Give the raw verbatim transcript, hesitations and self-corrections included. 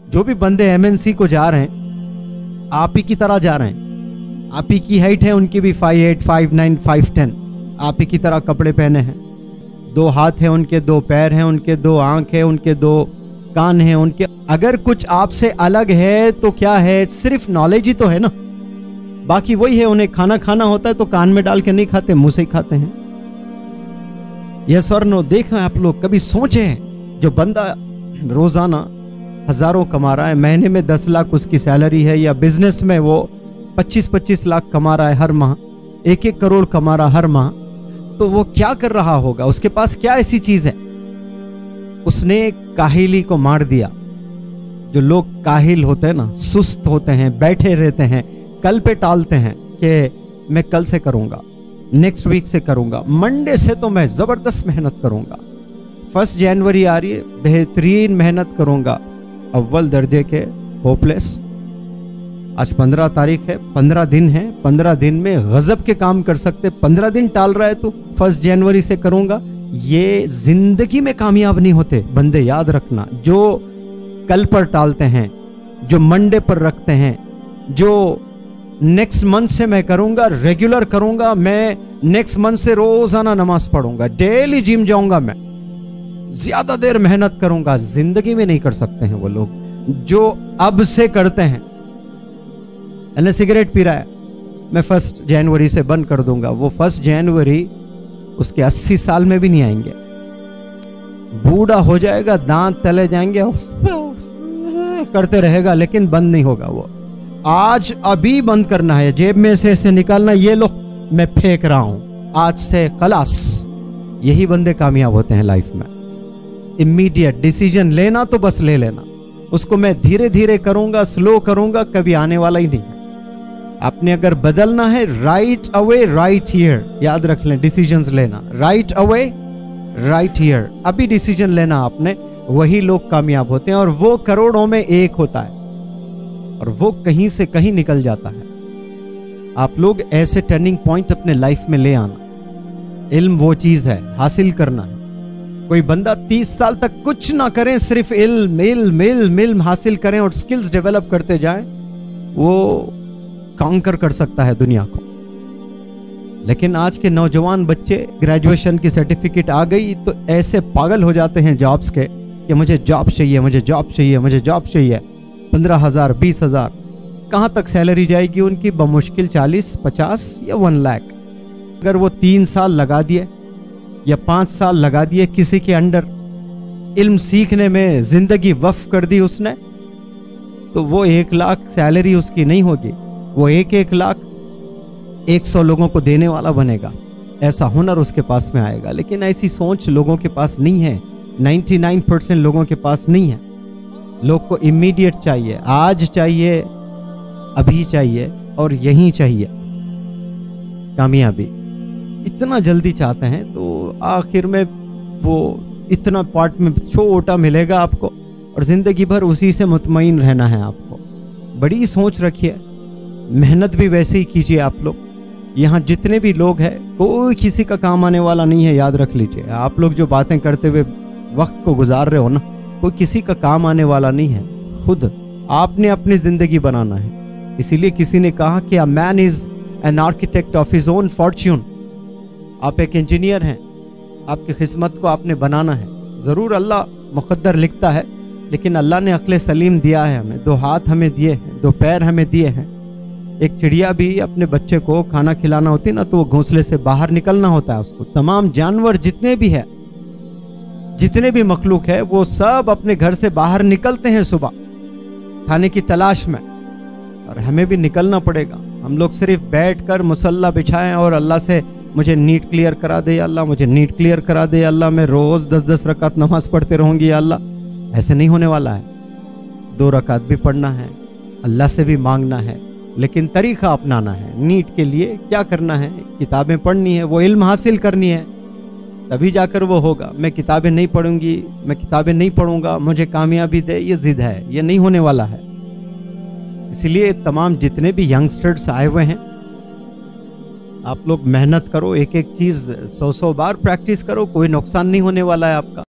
जो भी बंदे एमएनसी को जा रहे हैं आप ही की तरह जा रहे हैं। आप ही की हाइट है, उनकी भी five eight five nine five ten. आप ही की तरह कपड़े पहने हैं, दो हाथ हैं उनके, दो पैर हैं उनके, दो आंख है उनके, दो कान हैं उनके। अगर कुछ आपसे अलग है तो क्या है, सिर्फ नॉलेज ही तो है ना, बाकी वही है। उन्हें खाना खाना होता है तो कान में डाल के नहीं खाते, मुंह से ही खाते हैं। यस और नो? देखा आप लोग कभी सोचे जो बंदा रोजाना हजारों कमा रहा है, महीने में दस लाख उसकी सैलरी है, या बिजनेस में वो पच्चीस पच्चीस लाख कमा रहा है हर माह, एक एक करोड़ कमा रहा हर माह, तो वो क्या कर रहा होगा? उसके पास क्या ऐसी चीज है? उसने काहिली को मार दिया। जो लोग काहिल होते हैं ना, सुस्त होते हैं, बैठे रहते हैं, कल पे टालते हैं कि मैं कल से करूंगा, नेक्स्ट वीक से करूंगा, मंडे से तो मैं जबरदस्त मेहनत करूंगा, फर्स्ट जनवरी आ रही है, बेहतरीन मेहनत करूंगा। अव्वल दर्जे के होपलेस। आज पंद्रह तारीख है, पंद्रह दिन है, पंद्रह दिन में गजब के काम कर सकते। पंद्रह दिन टाल रहा है तो फर्स्ट जनवरी से करूंगा, ये जिंदगी में कामयाब नहीं होते बंदे, याद रखना। जो कल पर टालते हैं, जो मंडे पर रखते हैं, जो नेक्स्ट मंथ से मैं करूंगा, रेगुलर करूंगा, मैं नेक्स्ट मंथ से रोजाना नमाज पढ़ूंगा, डेली जिम जाऊंगा, मैं ज्यादा देर मेहनत करूंगा, जिंदगी में नहीं कर सकते हैं वो लोग। जो अब से करते हैं, यानी सिगरेट पी रहा है, मैं फर्स्ट जनवरी से बंद कर दूंगा, वो फर्स्ट जनवरी उसके अस्सी साल में भी नहीं आएंगे। बूढ़ा हो जाएगा, दांत तले जाएंगे, करते रहेगा लेकिन बंद नहीं होगा वो। आज अभी बंद करना है, जेब में से ऐसे निकालना, ये लो मैं फेंक रहा हूं, आज से खलास। यही बंदे कामयाब होते हैं लाइफ में। इमीडिएट डिसीजन लेना तो बस ले लेना, उसको मैं धीरे धीरे करूंगा, स्लो करूंगा, कभी आने वाला ही नहीं है। आपने अगर बदलना है, राइट अवे राइट हियर, याद रख लें, डिसीजंस लेना राइट अवे राइट हियर, अभी डिसीजन लेना आपने, वही लोग कामयाब होते हैं। और वो करोड़ों में एक होता है और वो कहीं से कहीं निकल जाता है। आप लोग ऐसे टर्निंग पॉइंट अपने लाइफ में ले आना। इल्म वो चीज है, हासिल करना है। कोई बंदा तीस साल तक कुछ ना करें, सिर्फ इल्म इल्म इल्म इल्म हासिल करें और स्किल्स डेवलप करते जाएं, वो कांकर कर सकता है दुनिया को। लेकिन आज के नौजवान बच्चे, ग्रेजुएशन की सर्टिफिकेट आ गई तो ऐसे पागल हो जाते हैं जॉब्स के कि मुझे जॉब चाहिए, मुझे जॉब चाहिए, मुझे जॉब चाहिए। पंद्रह हजार बीस हजार कहां तक सैलरी जाएगी उनकी? बमुश्किल चालीस पचास या वन लाख। अगर वो तीन साल लगा दिए या पांच साल लगा दिए किसी के अंडर, इल्म सीखने में जिंदगी वक्फ कर दी उसने, तो वो एक लाख सैलरी उसकी नहीं होगी, वो एक एक लाख एक सौ लोगों को देने वाला बनेगा। ऐसा हुनर उसके पास में आएगा। लेकिन ऐसी सोच लोगों के पास नहीं है, निन्यानवे परसेंट लोगों के पास नहीं है। लोग को इमीडिएट चाहिए, आज चाहिए, अभी चाहिए और यहीं चाहिए कामयाबी। इतना जल्दी चाहते हैं तो आखिर में वो इतना पार्ट में छोटा मिलेगा आपको और जिंदगी भर उसी से मुतमईन रहना है आपको। बड़ी सोच रखिए, मेहनत भी वैसे ही कीजिए आप लोग। यहाँ जितने भी लोग हैं, कोई किसी का काम आने वाला नहीं है, याद रख लीजिए। आप लोग जो बातें करते हुए वक्त को गुजार रहे हो ना, कोई किसी का काम आने वाला नहीं है। खुद आपने अपनी जिंदगी बनाना है। इसीलिए किसी ने कहा कि a man is an architect of his own fortune. आप एक इंजीनियर हैं, आपकी किस्मत को आपने बनाना है। जरूर अल्लाह मुकद्दर लिखता है, लेकिन अल्लाह ने अक्ल सलीम दिया है हमें, दो हाथ हमें दिए हैं, दो पैर हमें दिए हैं। एक चिड़िया भी अपने बच्चे को खाना खिलाना होती है ना, तो वो घोंसले से बाहर निकलना होता है उसको। तमाम जानवर जितने भी है, जितने भी मखलूक है, वो सब अपने घर से बाहर निकलते हैं सुबह खाने की तलाश में, और हमें भी निकलना पड़ेगा। हम लोग सिर्फ बैठकर मुसल्ला बिछाएं और अल्लाह से मुझे नीट क्लियर करा दे अल्लाह, मुझे नीट क्लियर करा दे अल्लाह, मैं रोज दस दस रकात नमाज पढ़ते रहूंगी अल्लाह, ऐसे नहीं होने वाला है। दो रकात भी पढ़ना है, अल्लाह से भी मांगना है, लेकिन तरीका अपनाना है। नीट के लिए क्या करना है? किताबें पढ़नी है, वो इल्म हासिल करनी है, तभी जाकर वो होगा। मैं किताबें नहीं पढ़ूंगी, मैं किताबें नहीं पढ़ूंगा, मुझे कामयाबी दे, ये जिद है, ये नहीं होने वाला है। इसलिए तमाम जितने भी यंगस्टर्स आए हुए हैं, आप लोग मेहनत करो, एक एक चीज सौ सौ बार प्रैक्टिस करो, कोई नुकसान नहीं होने वाला है आपका।